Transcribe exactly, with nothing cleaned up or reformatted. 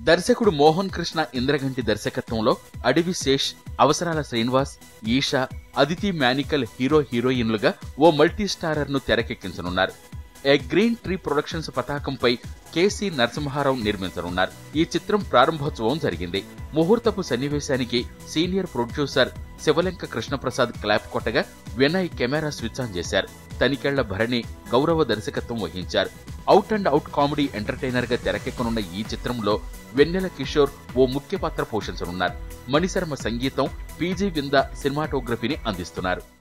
దర్శకుడు మోహన్ కృష్ణ ఇంద్రగంటి దర్శకత్వంలో అడవి శేష్, అవసరాల శ్రీనివాస్, ఈషా, అదితి మ్యానికల్ హీరో హీరోయిన్లుగా ఓ మల్టీ స్టారర్ ను తెరకెక్కించనున్నారు. ఏ గ్రీన్ ట్రీ ప్రొడక్షన్స్ పతాకంపై కేసీ నరసింహారావు నిర్మించనున్నారు. ఈ చిత్రం ప్రారంభోత్సవం జరిగింది. ముహూర్తపు సన్నివేశానికి senior producer Sivalanka Krishna Prasad clap కొట్టగా వినయ్ కెమెరా స్విచ్ ఆన్ చేశారు. తనికెళ్ల భరణి గౌరవ దర్శకత్వం వహించారు. Out and out comedy entertainer గా తెరకెక్కనున్న ఈ చిత్రంలో వెన్నెల కిషోర్ ఓ ముఖ్య పాత్ర పోషించనున్నారు. మణిశర్మ సంగీతం, పీజీ వింద సినిమాటోగ్రఫీని అందిస్తున్నారు.